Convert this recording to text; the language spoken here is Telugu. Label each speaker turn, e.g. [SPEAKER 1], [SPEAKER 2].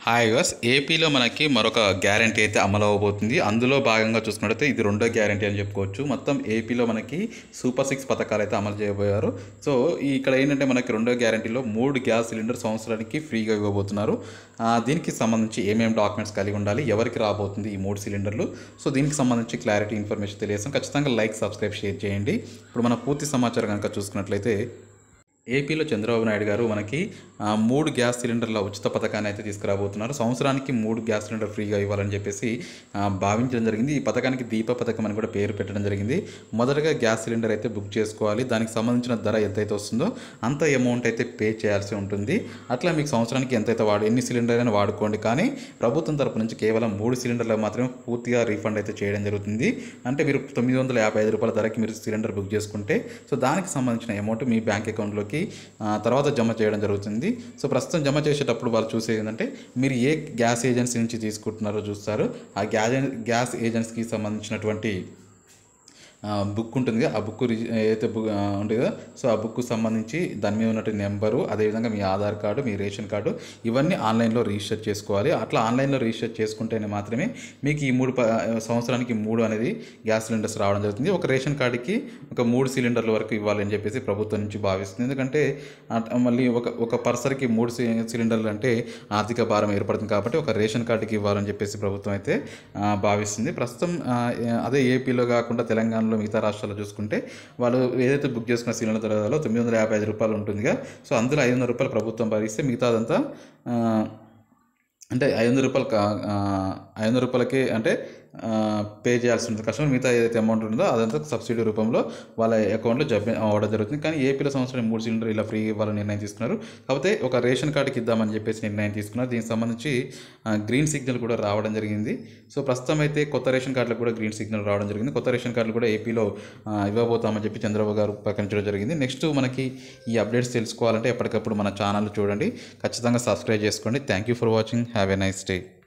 [SPEAKER 1] హాయ్ వ్యూవర్స్, ఏపీలో మనకి మరొక గ్యారంటీ అయితే అమలు అవబోతుంది. అందులో భాగంగా చూసుకున్నట్లయితే ఇది రెండో గ్యారంటీ అని చెప్పుకోవచ్చు. మొత్తం ఏపీలో మనకి సూపర్ 6 పథకాలు అయితే అమలు చేయబోయారు. సో ఇక్కడ ఏంటంటే మనకి రెండో గ్యారంటీలో 3 గ్యాస్ సిలిండర్ సంవత్సరానికి ఫ్రీగా ఇవ్వబోతున్నారు. దీనికి సంబంధించి ఏమేమి డాక్యుమెంట్స్ కలిగి ఉండాలి, ఎవరికి రాబోతుంది ఈ 3 సిలిండర్లు, సో దీనికి సంబంధించి క్లారిటీ ఇన్ఫర్మేషన్ తెలియజేస్తాం. ఖచ్చితంగా లైక్, సబ్స్క్రైబ్, షేర్ చేయండి. ఇప్పుడు మన పూర్తి సమాచారం కనుక చూసుకున్నట్లయితే ఏపీలో చంద్రబాబు నాయుడు గారు మనకి 3 గ్యాస్ సిలిండర్ల ఉచిత పథకాన్ని అయితే తీసుకురాబోతున్నారు. సంవత్సరానికి 3 గ్యాస్ సిలిండర్ ఫ్రీగా ఇవ్వాలని చెప్పేసి భావించడం జరిగింది. ఈ పథకానికి దీప పథకం అని కూడా పేరు పెట్టడం జరిగింది. మొదటగా గ్యాస్ సిలిండర్ అయితే బుక్ చేసుకోవాలి. దానికి సంబంధించిన ధర ఎంతైతే వస్తుందో అంత అమౌంట్ అయితే పే చేయాల్సి ఉంటుంది. అట్లా మీకు సంవత్సరానికి ఎంతైతే ఎన్ని సిలిండర్ అయినా వాడుకోండి, కానీ ప్రభుత్వం తరపు నుంచి కేవలం 3 సిలిండర్లకు మాత్రమే పూర్తిగా రీఫండ్ అయితే చేయడం జరుగుతుంది. అంటే మీరు 955 రూపాయల ధరకి మీరు సిలిండర్ బుక్ చేసుకుంటే సో దానికి సంబంధించిన అమౌంట్ మీ బ్యాంక్ అకౌంట్లోకి తర్వాత జమ చేయడం జరుగుతుంది. సో ప్రస్తుతం జమ చేసేటప్పుడు వాళ్ళు చూసేది ఏంటంటే మీరు ఏ గ్యాస్ ఏజెన్సీ నుంచి తీసుకుంటున్నారో చూస్తారు. ఆ గ్యాస్ ఏజెన్సీకి సంబంధించినటువంటి బుక్ ఉంటుంది. ఆ బుక్ ఏదైతే ఉంటుంది కదా, సో ఆ బుక్కు సంబంధించి దాని మీద ఉన్నటువంటి నెంబరు, అదేవిధంగా మీ ఆధార్ కార్డు, మీ రేషన్ కార్డు, ఇవన్నీ ఆన్లైన్లో రిజిస్టర్ చేసుకోవాలి. అట్లా ఆన్లైన్లో రిజిస్టర్ చేసుకుంటేనే మాత్రమే మీకు ఈ 3 సంవత్సరానికి 3 అనేది గ్యాస్ సిలిండర్స్ రావడం జరుగుతుంది. ఒక రేషన్ కార్డుకి ఒక 3 సిలిండర్ల వరకు ఇవ్వాలని చెప్పేసి ప్రభుత్వం నుంచి భావిస్తుంది. ఎందుకంటే మళ్ళీ ఒక పర్సన్కి 3 సిలిండర్లు అంటే ఆర్థిక భారం ఏర్పడుతుంది. కాబట్టి ఒక రేషన్ కార్డుకి ఇవ్వాలని చెప్పేసి ప్రభుత్వం అయితే భావిస్తుంది. ప్రస్తుతం అదే ఏపీలో కాకుండా తెలంగాణ మిగతా రాష్ట్రాల్లో చూసుకుంటే వాళ్ళు ఏదైతే బుక్ చేసుకున్న సిలిండర్ ధరలో 955 రూపాయలు ఉంటుందిగా, సో అందులో 500 రూపాయలు ప్రభుత్వం భరిస్తే మిగతాదంతా అంటే 500 రూపాయలకి అంటే పే చేయాల్సి ఉంటుంది కస్టమర్. మిగతా ఏదైతే అమౌంట్ ఉందో అదంతా సబ్సిడీ రూపంలో వాళ్ళ అకౌంట్లో అవ్వడం జరుగుతుంది. కానీ ఏపీలో సంవత్సరం 3 సిలిండర్ ఇలా ఫ్రీ ఇవ్వాలని నిర్ణయం తీసుకున్నారు. కాకపోతే ఒక రేషన్ కార్డుకి ఇద్దామని చెప్పేసి నిర్ణయం తీసుకున్నారు. దీనికి సంబంధించి గ్రీన్ సిగ్నల్ కూడా రావడం జరిగింది. సో ప్రస్తుతం అయితే కొత్త రేషన్ కార్డులకు కూడా గ్రీన్ సిగ్నల్ రావడం జరిగింది. కొత్త రేషన్ కార్డులు కూడా ఏపీలో ఇవ్వబోతామని చెప్పి చంద్రబాబు గారు ప్రకటించడం జరిగింది. నెక్స్ట్ మనకి ఈ అప్డేట్స్ తెలుసుకోవాలంటే ఎప్పటికప్పుడు మన ఛానల్ చూడండి, ఖచ్చితంగా సబ్స్క్రైబ్ చేసుకోండి. Thank you for watching. Have a nice day.